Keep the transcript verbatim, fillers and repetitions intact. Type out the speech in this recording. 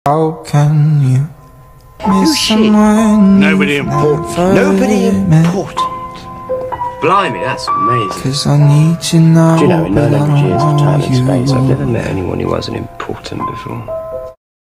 How can you miss Who's she? someone? Nobody important. Nobody important. Blimey, that's amazing. Cause I need to know. Do you know, in nine hundred years of time and you. space, I've never met anyone who wasn't important before.